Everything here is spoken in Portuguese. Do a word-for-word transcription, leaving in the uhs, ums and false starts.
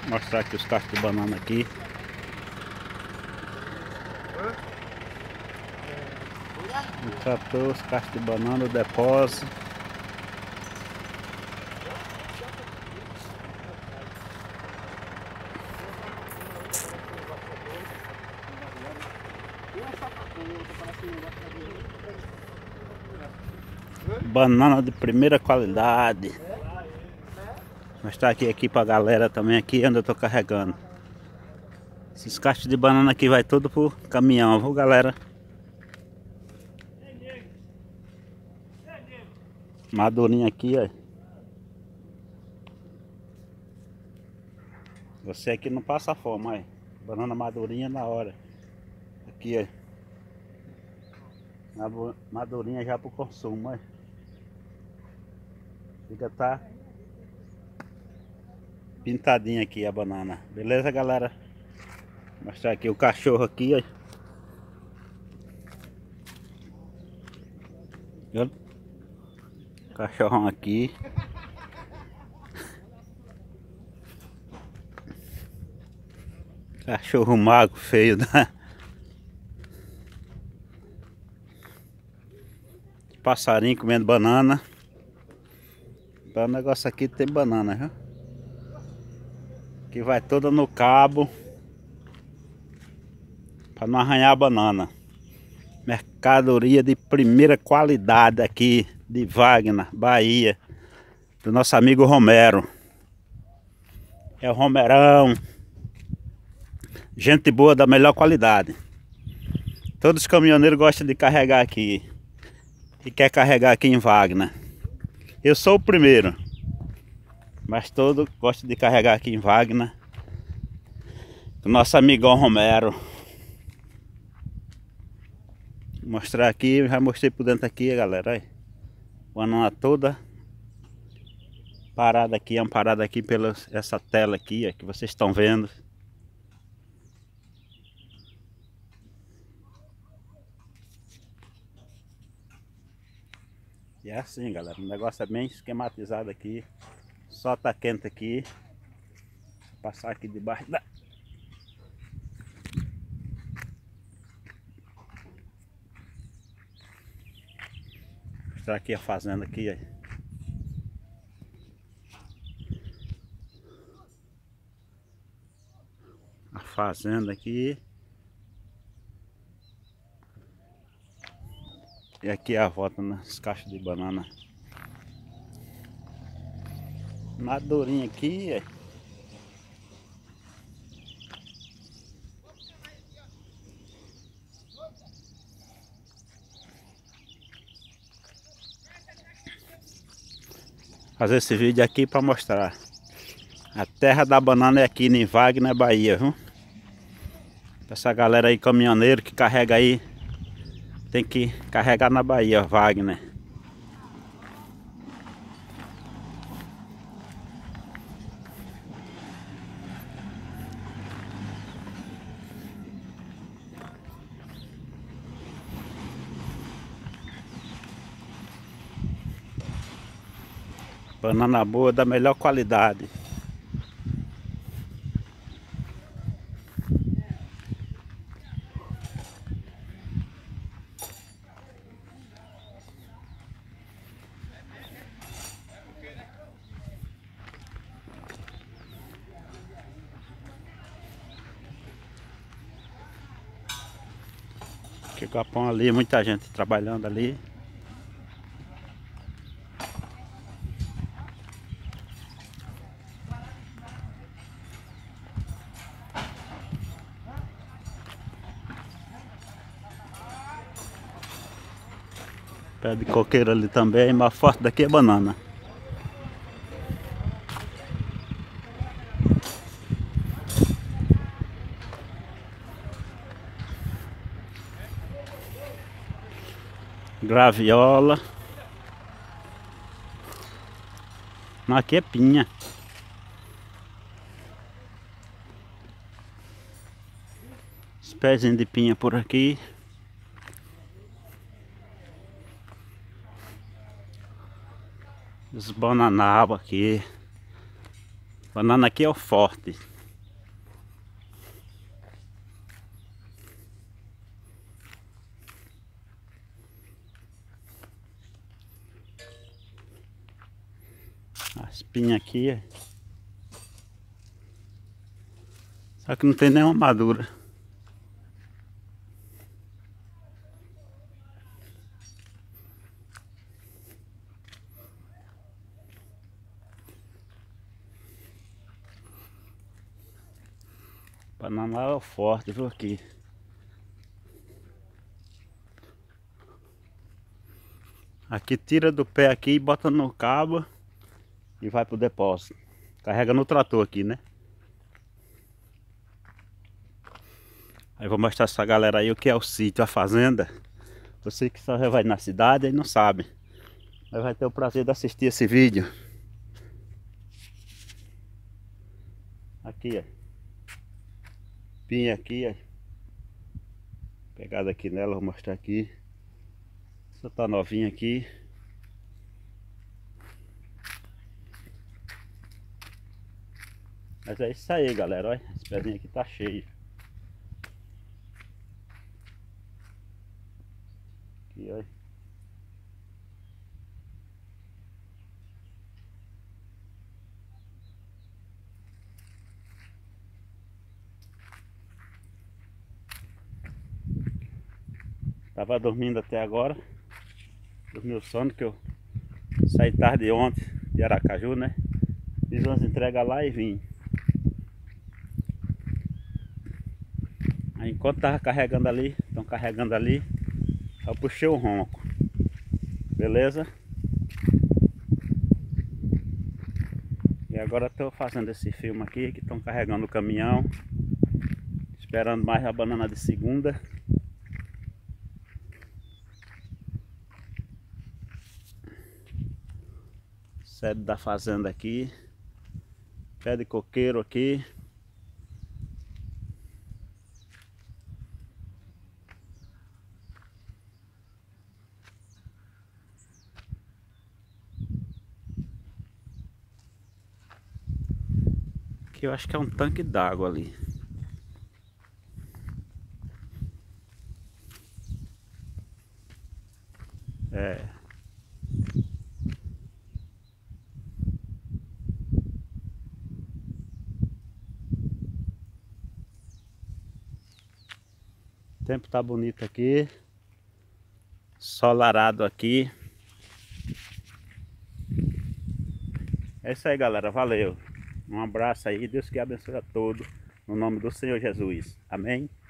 Vou mostrar aqui os cachos de banana aqui. O trator, os cachos de banana, o depósito. Banana de primeira qualidade. Vou mostrar aqui, aqui pra galera também aqui onde eu tô carregando. Esses cachos de banana aqui vai tudo pro caminhão, viu galera? Madurinha aqui, ó. Você aqui não passa fome, ó. Banana madurinha na hora. Aqui, ó. Madurinha já pro consumo, ó. Fica, tá pintadinha aqui a banana. Beleza, galera? Vou mostrar aqui o cachorro aqui, ó. Viu? Cachorrão aqui. Cachorro magro, feio, né? Passarinho comendo banana. Então o negócio aqui tem banana, viu? Que vai toda no cabo. Para não arranhar a banana. Mercadoria de primeira qualidade aqui de Wagner, Bahia. Do nosso amigo Romero. É o Romerão. Gente boa da melhor qualidade. Todos os caminhoneiros gostam de carregar aqui. E quer carregar aqui em Wagner. Eu sou o primeiro. Mas todos gostam de carregar aqui em Wagner. O nosso amigão Romero. Vou mostrar aqui, já mostrei por dentro aqui, galera. Olha. Banana toda parada aqui, amparada aqui pela essa tela aqui, ó, que vocês estão vendo. E é assim, galera, o negócio é bem esquematizado aqui. Só tá quente aqui. Vou passar aqui debaixo da... Vou mostrar aqui a fazenda aqui, ó. A fazenda aqui. E aqui é a volta nas caixas de banana. Madurinha aqui, ó. Fazer esse vídeo aqui para mostrar. A terra da banana é aqui em Wagner, Bahia, viu? Essa galera aí, caminhoneiro que carrega aí, tem que carregar na Bahia, Wagner. Banana boa, da melhor qualidade. Que capão ali, muita gente trabalhando ali. Pé de coqueiro ali também, mas forte daqui é banana. Graviola. Mas aqui é pinha. Os pezinhos de pinha por aqui. Os bananaba aqui. Banana aqui é o forte. pinha aqui. Só que não tem nenhuma madura. Panamá é o forte, viu aqui. Aqui tira do pé aqui, bota no cabo e vai pro depósito. Carrega no trator aqui, né? Aí vou mostrar essa galera aí o que é o sítio, a fazenda. Você que só vai na cidade e não sabe, mas vai ter o prazer de assistir esse vídeo. Aqui, ó. Pinha aqui, ó. Pegada aqui nela, vou mostrar aqui. Essa tá novinha aqui. Mas é isso aí, galera, olha. Esse pezinho aqui tá cheio. Aqui, olha. Tava dormindo até agora. Dormi o sono que eu saí tarde ontem de Aracaju, né? Fiz umas entregas lá e vim. Aí enquanto tava carregando ali, estão carregando ali, eu puxei o ronco. Beleza? E agora estou fazendo esse filme aqui, que estão carregando o caminhão. Esperando mais a banana de segunda. Sede da fazenda aqui. Pé de coqueiro aqui. Aqui eu acho que é um tanque d'água ali. É. O tempo tá bonito aqui. Solarado aqui. É isso aí, galera. Valeu. Um abraço aí. Deus que abençoe a todos. No nome do Senhor Jesus. Amém.